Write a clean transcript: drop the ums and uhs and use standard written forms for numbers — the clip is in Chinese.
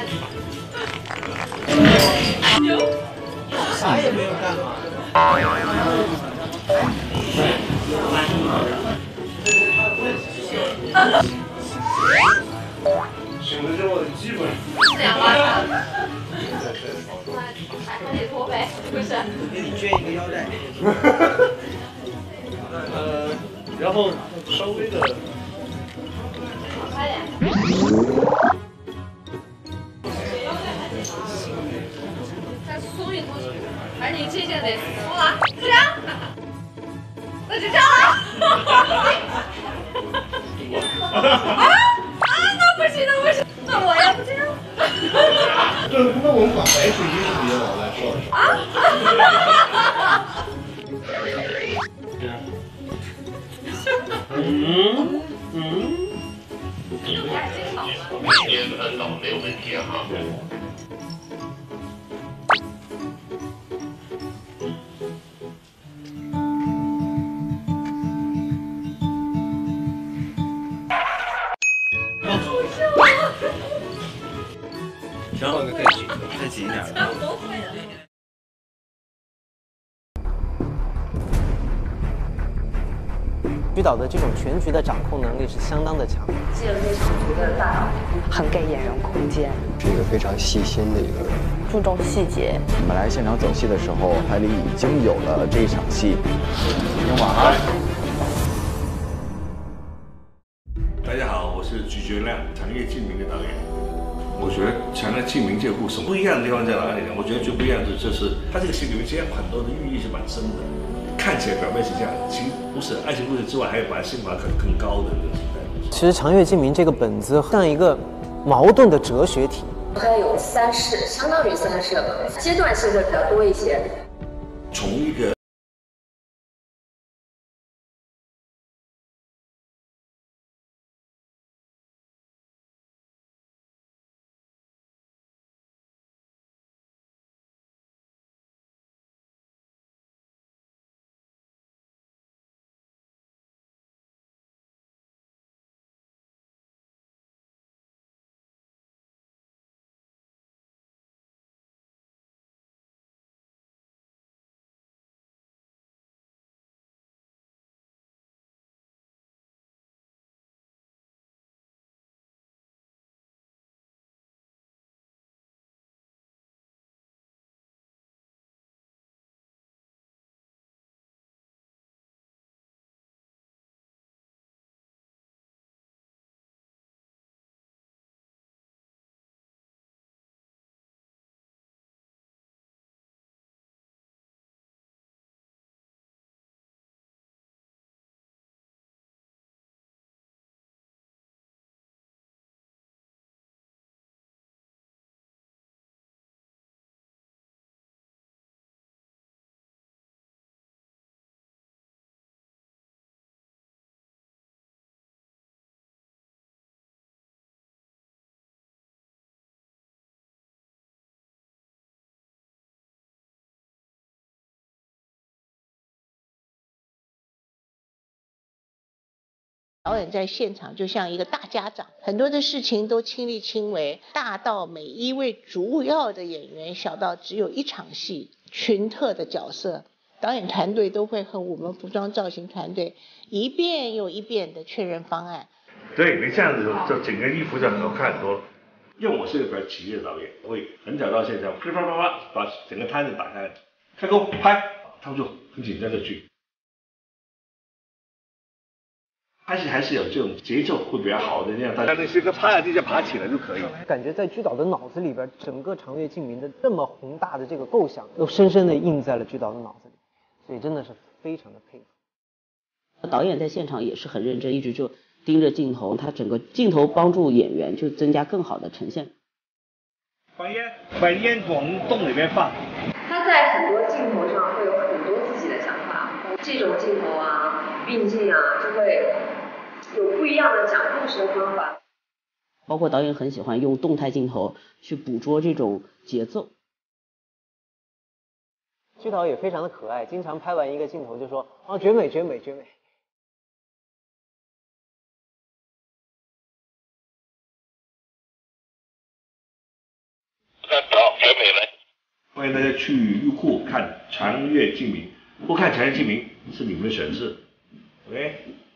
啥也没有干嘛。醒了之后基本。这样吧。还得脱呗，不是？给你捐一个腰带。然后稍微的。快点。再松一松，而你这下得松了，这样，那就这样了。那不行，那不行，那我要不这样。对，那我们把白水晶直接往那说。 明天很早没有问题哈。 行，换个更紧，再紧一点的。 居导的这种全局的掌控能力是相当的强， 既有这场局的大脑，很给演员空间， 是一个非常细心的一个人， 注重细节。 我们来现场走戏的时候，海里已经有了这一场戏。今天晚安。 大家好，我是鞠觉亮，长夜烬明的导演。我觉得《长夜烬明》这个故事不一样的地方在哪里呢？我觉得最不一样的就是它这个戏里面其实很多的寓意是蛮深的。看起来表面是这样，其实不是爱情故事之外，还有把心法更高的那种。 其实《长月烬明》这个本子像一个矛盾的哲学体。 大概有3世，相当于3世了，阶段性的比较多一些。 从一个导演在现场就像一个大家长，很多的事情都亲力亲为，大到每一位主要的演员，小到只有一场戏群特的角色，导演团队都会和我们服装造型团队一遍又一遍的确认方案。 对你这样子，就整个衣服就好看很多。因为我是一个比较企业的导演，我会很早到现场，啪啪啪啪把整个摊子打开，开工拍，他们就很紧张的去。拍戏还是有这种节奏会比较好的，这样大家那是个趴下地就爬起来就可以了。 感觉在居导的脑子里边，整个长月烬明的这么宏大的这个构想，都深深的印在了居导的脑子里，所以真的是非常的佩服。 导演在现场也是很认真，一直就盯着镜头，他整个镜头帮助演员就增加更好的呈现。 把烟往洞里面放。 他在很多镜头上会有很多自己的想法，这种镜头啊、运镜啊，就会有不一样的讲故事的方法。 包括导演很喜欢用动态镜头去捕捉这种节奏。 居导也非常的可爱，经常拍完一个镜头就说：“哦，绝美，绝美，绝美。” 好，全美了。 欢迎大家去优酷看《长月烬明》，不看《长月烬明》是你们的选择 ，OK。